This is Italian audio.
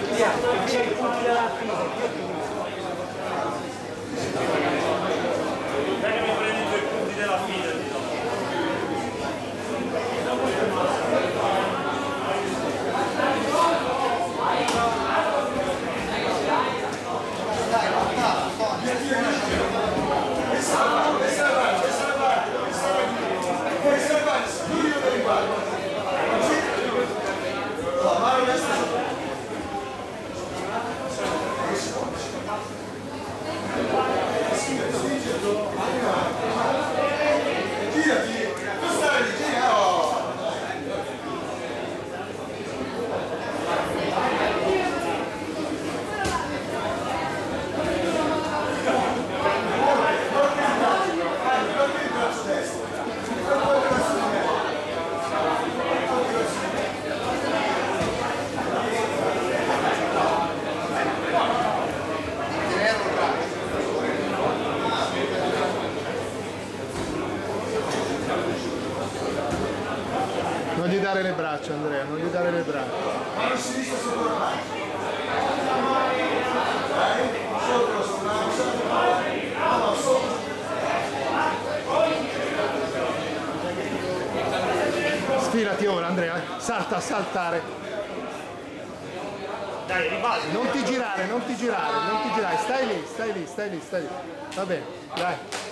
C'è il punto della fine. Dai che mi prendi i tuoi punti della fine, Non gli dare le braccia, Andrea, non gli dare le braccia. Mano sinistra sopra la mano. Dai, sopra, sopra, no, sopra. Sfilati ora, Andrea, salta a saltare. dai, ribalti. Non ti girare, non ti girare, non ti girare. Stai lì, stai lì, stai lì, stai lì. Va bene, dai.